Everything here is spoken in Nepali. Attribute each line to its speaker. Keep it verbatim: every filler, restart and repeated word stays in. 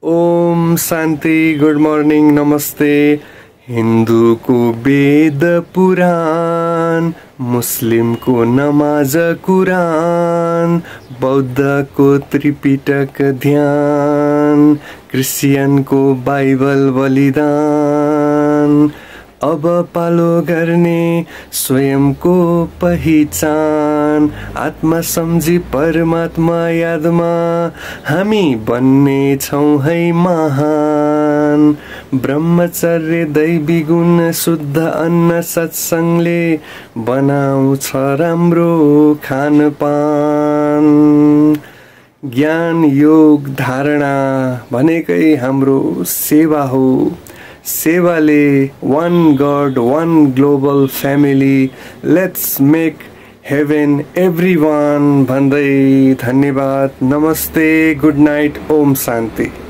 Speaker 1: ओम शान्ति, गुड मर्निङ, नमस्ते। हिन्दूको वेद पुराण, मुस्लिमको नमाज कुरान, बौद्धको त्रिपिटक ध्यान, क्रिस्चियनको बाइबल बलिदान। अब पालो गर्ने स्वयंको पहिचान, आत्मा सम्झी परमात्मा यादमा हामी बन्ने छौं है महान। ब्रह्मचर्य, दैवी गुण, शुद्ध अन्न, सत्संगले बनाउँछ राम्रो खानपान। ज्ञान, योग, धारणा भनेकै हाम्रो सेवा हो। सेवाले one god, one global family, let's make heaven everyone भन्दै धन्यवाद, नमस्ते, गुड नाइट, ओम शान्ति।